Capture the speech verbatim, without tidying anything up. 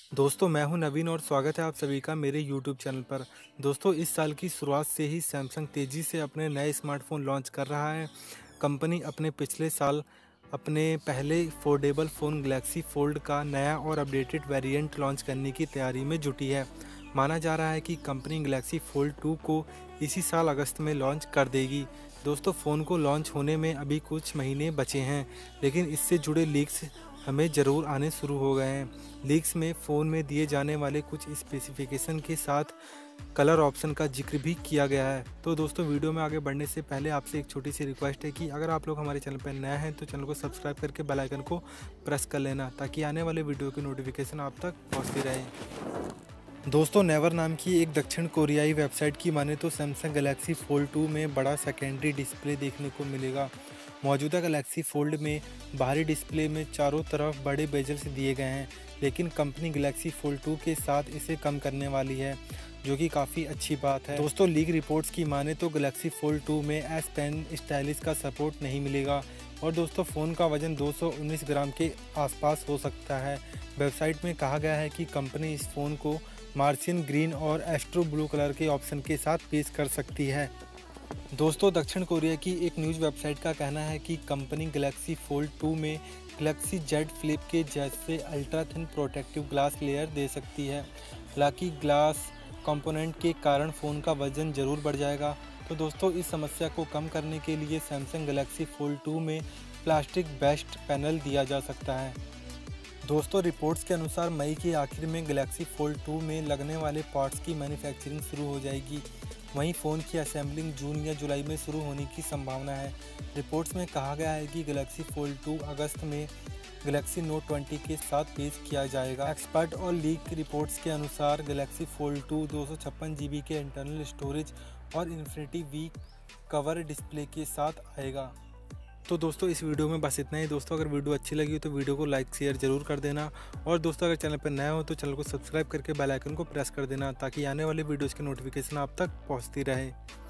दोस्तों मैं हूं नवीन और स्वागत है आप सभी का मेरे यूट्यूब चैनल पर। दोस्तों इस साल की शुरुआत से ही सैमसंग तेज़ी से अपने नए स्मार्टफोन लॉन्च कर रहा है। कंपनी अपने पिछले साल अपने पहले फोल्डेबल फ़ोन गैलेक्सी फोल्ड का नया और अपडेटेड वेरिएंट लॉन्च करने की तैयारी में जुटी है। माना जा रहा है कि कंपनी गैलेक्सी फोल्ड टू को इसी साल अगस्त में लॉन्च कर देगी। दोस्तों फ़ोन को लॉन्च होने में अभी कुछ महीने बचे हैं, लेकिन इससे जुड़े लीक्स हमें ज़रूर आने शुरू हो गए हैं। लीक्स में फ़ोन में दिए जाने वाले कुछ स्पेसिफिकेशन के साथ कलर ऑप्शन का जिक्र भी किया गया है। तो दोस्तों वीडियो में आगे बढ़ने से पहले आपसे एक छोटी सी रिक्वेस्ट है कि अगर आप लोग हमारे चैनल पर नए हैं तो चैनल को सब्सक्राइब करके बेल आइकन को प्रेस कर लेना, ताकि आने वाले वीडियो की नोटिफिकेशन आप तक पहुँचती रहे। दोस्तों नेवर नाम की एक दक्षिण कोरियाई वेबसाइट की माने तो सैमसंग गैलेक्सी फोल्ड टू में बड़ा सेकेंडरी डिस्प्ले देखने को मिलेगा। मौजूदा गैलेक्सी फोल्ड में बाहरी डिस्प्ले में चारों तरफ बड़े बेजल्स दिए गए हैं, लेकिन कंपनी गैलेक्सी फोल्ड टू के साथ इसे कम करने वाली है, जो कि काफ़ी अच्छी बात है। दोस्तों लीक रिपोर्ट्स की माने तो गैलेक्सी फोल्ड टू में एस पेन स्टाइलिश का सपोर्ट नहीं मिलेगा और दोस्तों फ़ोन का वजन दो सौ उन्नीस ग्राम के आसपास हो सकता है। वेबसाइट में कहा गया है कि कंपनी इस फ़ोन को मार्शियन ग्रीन और एस्ट्रो ब्लू कलर के ऑप्शन के साथ पेश कर सकती है। दोस्तों दक्षिण कोरिया की एक न्यूज़ वेबसाइट का कहना है कि कंपनी गैलेक्सी फोल्ड टू में गैलेक्सी जेड फ्लिप के जैसे ultra thin protective glass layer दे सकती है। हालांकि ग्लास कंपोनेंट के कारण फ़ोन का वजन ज़रूर बढ़ जाएगा। तो दोस्तों इस समस्या को कम करने के लिए सैमसंग गैलेक्सी फोल्ड टू में प्लास्टिक बेस्ड पैनल दिया जा सकता है। दोस्तों रिपोर्ट्स के अनुसार मई के आखिर में गैलेक्सी फोल्ड टू में लगने वाले पार्ट्स की मैन्युफैक्चरिंग शुरू हो जाएगी। वहीं फ़ोन की असेंबलिंग जून या जुलाई में शुरू होने की संभावना है। रिपोर्ट्स में कहा गया है कि गैलेक्सी फोल्ड टू अगस्त में गैलेक्सी नोट ट्वेंटी के साथ पेश किया जाएगा। एक्सपर्ट और लीक रिपोर्ट्स के अनुसार गैलेक्सी फोल्ड टू दो सौ छप्पन जी बी के इंटरनल स्टोरेज और इन्फिनिटी वी कवर डिस्प्ले के साथ आएगा। तो दोस्तों इस वीडियो में बस इतना ही। दोस्तों अगर वीडियो अच्छी लगी तो वीडियो को लाइक शेयर ज़रूर कर देना, और दोस्तों अगर चैनल पर नए हो तो चैनल को सब्सक्राइब करके बेल आइकन को प्रेस कर देना, ताकि आने वाले वीडियोज़ की नोटिफिकेशन आप तक पहुंचती रहे।